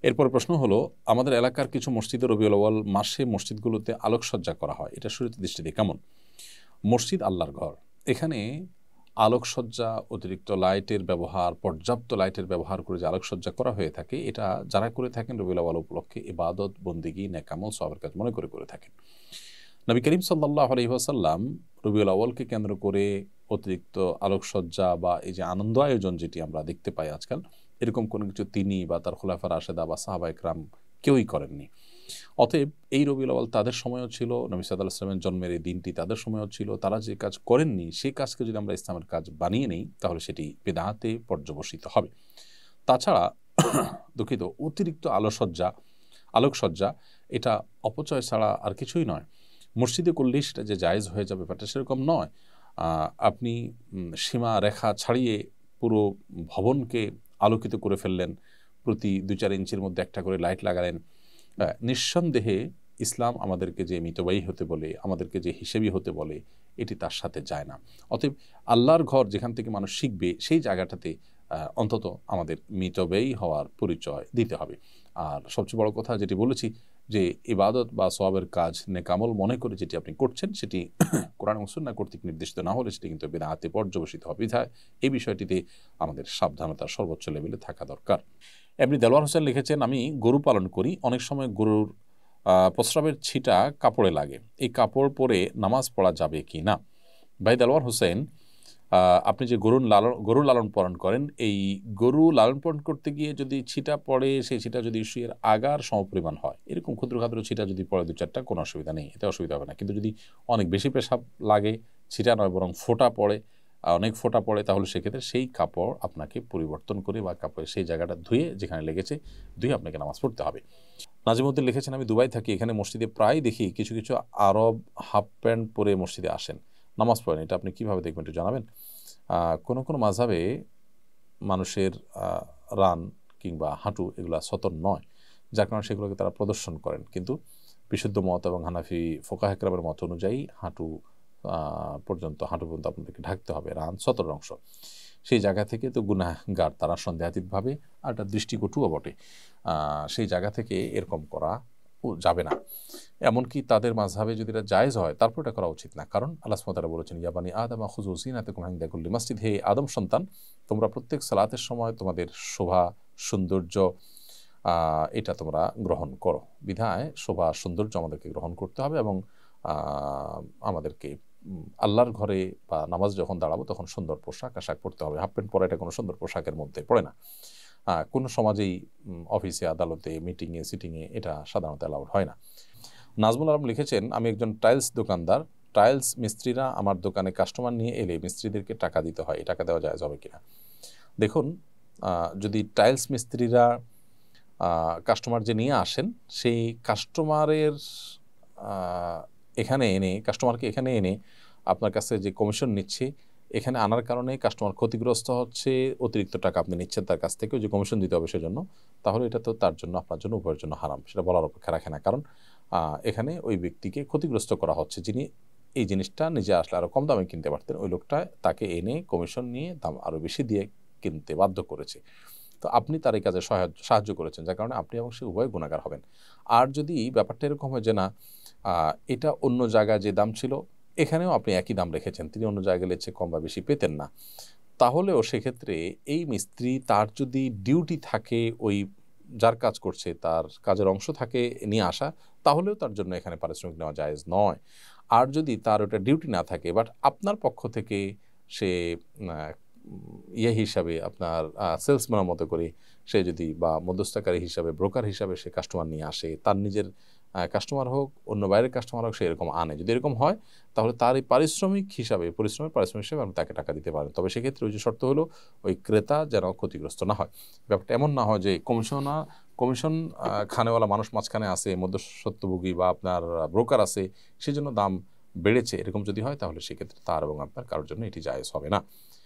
এরপর প্রশ্ন হলো, আমাদের এলাকার কিছু মসজিদে রবিউল আউয়াল মাসে মসজিদগুলোতে আলোকসজ্জা করা হয়, এটা শরীয়তের দৃষ্টিতে কেমন? মসজিদ আল্লাহর ঘর, এখানে আলোকসজ্জা, অতিরিক্ত লাইটের ব্যবহার, পর্যাপ্ত লাইটের ব্যবহার করে যে আলোকসজ্জা করা হয়ে থাকে, এটা যারা করে থাকেন রবিউল আউয়াল উপলক্ষে ইবাদত, বন্দেগী, নেক আমল, সওয়াবের কাজ মনে করে থাকেন। নবী করিম সাল্লাল্লাহু আলাইহি ওয়াসাল্লাম রবিউল আউয়ালকে কেন্দ্র করে অতিরিক্ত আলোকসজ্জা বা এই যে আনন্দ আয়োজন যেটি আমরা দেখতে পাই আজকাল, এরকম কোনো কিছু তিনি বা তার খুলাফা রাশেদা বা সাহাবা ইকরাম কেউই করেননি। অতএব এই রবিউল আউয়াল তাদের সময়ও ছিল, নবী সাল্লাল্লাহু আলাইহি ওয়াসাল্লামের জন্মের এই দিনটি তাদের সময়ও ছিল, তারা যে কাজ করেননি সেই কাজকে যদি আমরা ইসলামের কাজ বানিয়ে নিই তাহলে সেটি বিদআতে পর্যবসিত হবে। তাছাড়া দুঃখিত, অতিরিক্ত আলোকসজ্জা এটা অপচয় ছাড়া আর কিছুই নয়। মসজিদে করলেই সেটা যে জায়েজ হয়ে যাবে ব্যাপারটা সেরকম নয়। আপনি সীমা রেখা ছাড়িয়ে পুরো ভবনকে আলোকিত করে ফেললেন, প্রতি ২-৪ ইঞ্চির মধ্যে একটা করে লাইট লাগালেন। নিঃসন্দেহে ইসলাম আমাদেরকে যে মিতব্যয়ী হতে বলে, আমাদেরকে যে হিসেবি হতে বলে, এটি তার সাথে যায় না। অতএব আল্লাহর ঘর যেখান থেকে মানুষ শিখবে সেই জায়গাটাতে অন্তত আমাদের মিতব্যয়ী হওয়ার পরিচয় দিতে হবে। আর সবচেয়ে বড় কথা যেটি বলেছি, যে ইবাদত বা সওয়াবের কাজ নেকামল মনে করে যেটি আপনি করছেন সেটি কোরআন ও সুন্নাহ কর্তৃক নির্দেশিত না হলে সেটি কিন্তু বিদআতে পর্যবসিত হবে। বিধায় এই বিষয়টিতে আমাদের সাবধানতা সর্বোচ্চ লেভেলে থাকা দরকার। এমনি দেলোয়ার হোসেন লিখেছেন, আমি গরু পালন করি, অনেক সময় গরুর প্রস্রাবের ছিটা কাপড়ে লাগে, এই কাপড় পরে নামাজ পড়া যাবে কি না? ভাই দেলোয়ার হোসেন, আপনি যে গরু লালন পালন করেন, এই গরু লালন পালন করতে গিয়ে যদি ছিটা পড়ে, সেই ছিটা যদি শুয়ের আগার সমপরিমাণ হয়, এরকম ক্ষুদ্র ক্ষুদ্র ছিটা যদি পড়ে ২-৪টা, কোনো অসুবিধা নেই, এতে অসুবিধা হবে না। কিন্তু যদি অনেক বেশি পেশাব লাগে, ছিটা নয় বরং ফোঁটা পড়ে, অনেক ফোঁটা পড়ে, তাহলে সেক্ষেত্রে সেই কাপড় আপনাকে পরিবর্তন করে বা কাপড়ের সেই জায়গাটা ধুয়ে, যেখানে লেগেছে ধুয়ে আপনাকে নামাজ পড়তে হবে। নাজিমউদ্দিন লিখেছেন, আমি দুবাই থাকি, এখানে মসজিদে প্রায় দেখি কিছু কিছু আরব হাফ প্যান্ট পরে মসজিদে আসেন, নামাজ পড়েন, এটা আপনি কীভাবে দেখবেন একটু জানাবেন? কোনো কোনো মাযহাবে মানুষের রান কিংবা হাঁটু এগুলা সতর নয়, যার কারণে সেগুলোকে তারা প্রদর্শন করেন। কিন্তু বিশুদ্ধ মত এবং হানাফি ফুকাহা কেরামের মত অনুযায়ী হাঁটু পর্যন্ত আপনাদেরকে ঢাকতে হবে, রান সতর অংশ। সেই জায়গা থেকে তো গুনাহগার তারা সন্দেহাতীতভাবে, আর একটা দৃষ্টিকটুও বটে, সেই জায়গা থেকে এরকম করা যাবে না। এমনকি তাদের মাযহাবে যদি এটা জায়েজ হয় তারপর এটা করা উচিত না, কারণ আল্লাহ সুবহানাহু ওয়া তাআলা বলেছেন, ইয়া বানি আদম খুযু যিনাতাকুম ইনদা কুল্লি মাসজিদ, হে আদম সন্তান, তোমরা প্রত্যেক সালাতের সময় তোমাদের শোভা সৌন্দর্য এটা তোমরা গ্রহণ করো। বিধায় শোভা সৌন্দর্য আমাদেরকে গ্রহণ করতে হবে এবং আমাদেরকে আল্লাহর ঘরে বা নামাজ যখন দাঁড়াবো তখন সুন্দর পোশাক আশাক পরতে হবে। হাফ প্যান্ট পরা এটা কোনো সুন্দর পোশাকের মধ্যে পড়ে না। কোনো সমাজেই অফিসে, আদালতে, মিটিংয়ে, সিটিংয়ে এটা সাধারণত অ্যালাউড হয় না। নাজমুল আলম লিখেছেন, আমি একজন টাইলস দোকানদার, টাইলস মিস্ত্রিরা আমার দোকানে কাস্টমার নিয়ে এলে মিস্ত্রিদেরকে টাকা দিতে হয়, এই টাকা দেওয়া জায়েজ হবে কিনা? দেখুন, যদি টাইলস মিস্ত্রিরা কাস্টমার যে নিয়ে আসেন, সেই কাস্টমারের কাস্টমারকে এখানে এনে আপনার কাছে যে কমিশন নিচ্ছে, এখানে আনার কারণে কাস্টমার ক্ষতিগ্রস্ত হচ্ছে, অতিরিক্ত টাকা আপনি নিচ্ছেন তার কাছ থেকে, যে কমিশন দিতে হবে সেজন্য, তাহলে এটা তো তার জন্য, আপনার জন্য, উভয়ের জন্য হারাম, সেটা বলার অপেক্ষা রাখে না। কারণ এখানে ওই ব্যক্তিকে ক্ষতিগ্রস্ত করা হচ্ছে, যিনি এই জিনিসটা নিজে আসলে আরও কম দামে কিনতে পারতেন, ওই লোকটা তাকে এনে কমিশন নিয়ে দাম আরও বেশি দিয়ে কিনতে বাধ্য করেছে। তো আপনি তার এই কাজে সাহায্য করেছেন, যার কারণে আপনি এবং সে উভয় গুনাহগার হবেন। আর যদি ব্যাপারটা এরকম হয় যে না, এটা অন্য জায়গায় যে দাম ছিল এখানেও আপনি একই দাম রেখেছেন, তিনি অন্য জায়গায় চেয়ে কম বা বেশি পেতেন না, তাহলেও সেক্ষেত্রে এই মিস্ত্রি, তার যদি ডিউটি থাকে ওই যার কাজ করছে তার কাজের অংশ থাকে নিয়ে আসা, তাহলেও তার জন্য এখানে পারিশ্রমিক নেওয়া জায়েজ নয়। আর যদি তার ওটা ডিউটি না থাকে, বাট আপনার পক্ষ থেকে সে হিসাবে, আপনার সেলসম্যানের মতো করে সে যদি, বা মধ্যস্থকারী হিসাবে, ব্রোকার হিসাবে সে কাস্টমার নিয়ে আসে, তার নিজের কাস্টমার হোক, অন্য বাইরের কাস্টমার হোক, সে এরকম আনে, যদি এরকম হয় তাহলে তার এই পারিশ্রমিক হিসাবে আপনি তাকে টাকা দিতে পারেন। তবে সেক্ষেত্রে ওই যে শর্ত হলো, ওই ক্রেতা যেন ক্ষতিগ্রস্ত না হয়। ব্যাপারটা এমন না হয় যে কমিশন খানেওয়ালা মানুষ মাঝখানে আছে, মধ্যস্বত্বভোগী বা আপনার ব্রোকার আছে, সেজন্য দাম বেড়েছে, এরকম যদি হয় তাহলে সেক্ষেত্রে তার এবং আপনার কারোর জন্য এটি জায়েজ হবে না।